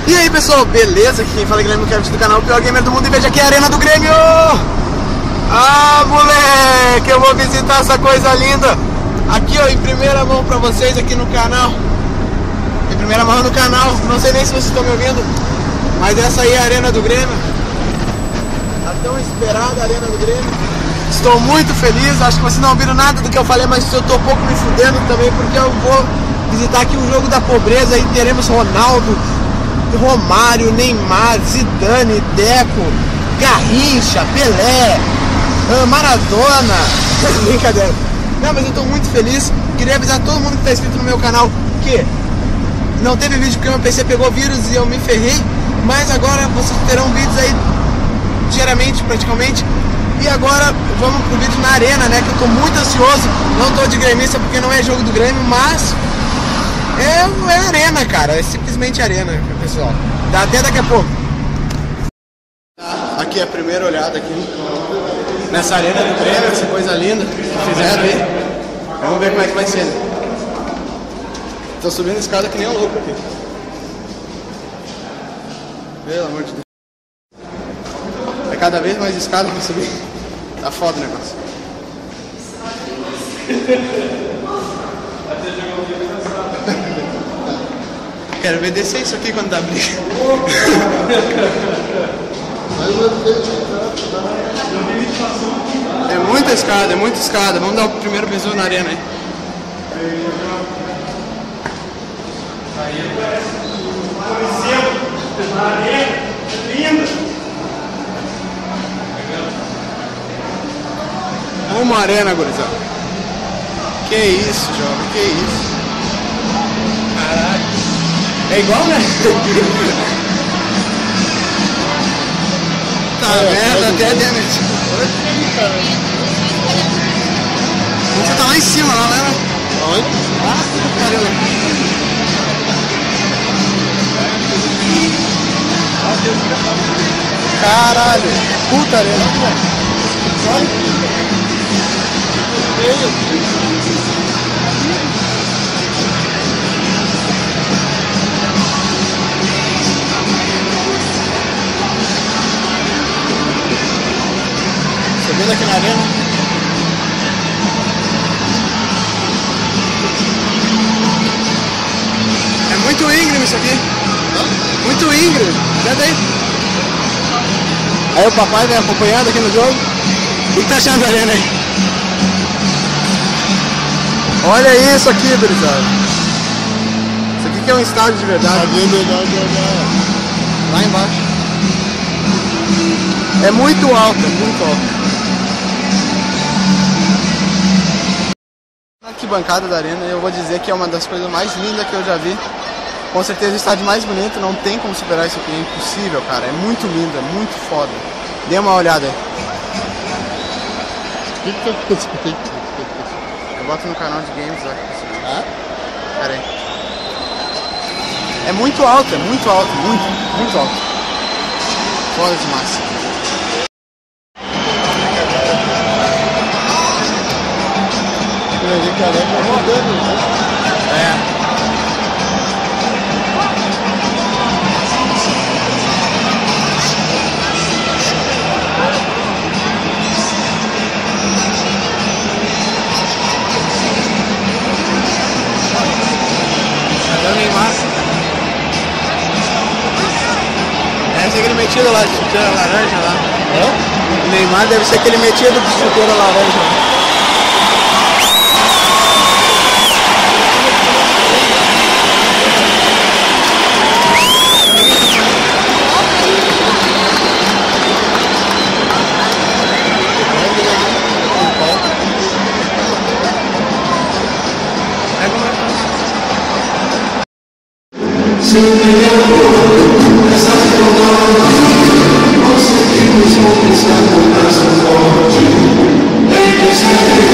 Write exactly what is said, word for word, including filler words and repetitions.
E aí pessoal, beleza? Aqui quem fala é Guilherme Kevin do canal Pior Gamer do Mundo, e veja aqui a Arena do Grêmio! Ah, moleque, eu vou visitar essa coisa linda! Aqui ó, em primeira mão pra vocês aqui no canal. Em primeira mão no canal, não sei nem se vocês estão me ouvindo, mas essa aí é a Arena do Grêmio. A tão esperada Arena do Grêmio. Estou muito feliz, acho que vocês não ouviram nada do que eu falei, mas eu tô um pouco me fudendo também, porque eu vou visitar aqui um jogo da pobreza e teremos Ronaldo, Romário, Neymar, Zidane, Deco, Garrincha, Pelé, Maradona. Brincadeira. Não, mas eu tô muito feliz. Queria avisar todo mundo que tá inscrito no meu canal que não teve vídeo porque meu P C pegou vírus e eu me ferrei. Mas agora vocês terão vídeos aí diariamente, praticamente. E agora vamos pro vídeo na Arena, né? Que eu tô muito ansioso. Não tô de gremista porque não é jogo do Grêmio, mas É, é arena, cara, é simplesmente arena, pessoal. Dá até daqui a pouco. Aqui é a primeira olhada aqui nessa Arena do Grêmio, essa coisa linda que fizeram aí. Vamos ver como é que vai ser. Tô subindo a escada que nem um louco aqui. Pelo amor de Deus. É cada vez mais escada pra subir. Tá foda o negócio. Quero ver descer isso aqui quando dá briga. É muita escada, é muita escada. Vamos dar o primeiro beijão na arena aí. Uma arena, gurizada. Que isso, jovem, que isso. Caralho. É igual, né? Tá merda, até damage. Você tá lá em cima, lá, né? Onde? Ah, caramba. Caralho, puta arena. Subindo aqui na arena. É muito íngreme isso aqui. Muito íngreme. Senta aí. Aí o papai vem acompanhando aqui no jogo. O que tá achando da arena aí? Olha isso aqui, gurizada. Isso aqui que é um estádio de verdade. Lá embaixo. É muito alto, é muito alto. Na arquibancada da arena, eu vou dizer que é uma das coisas mais lindas que eu já vi. Com certeza o estádio mais bonito, não tem como superar isso aqui, é impossível, cara. É muito lindo, é muito foda. Dê uma olhada aí. Eu boto no canal de games lá. Ah? Pera aí. É muito alto, é muito alto, muito, muito alto. Foda demais. É. Cadê o Neymar? Deve ser aquele metido lá de chuteira laranja lá. É? O Neymar deve ser aquele metido de chuteira laranja. Conseguimos conquistar com braço forte.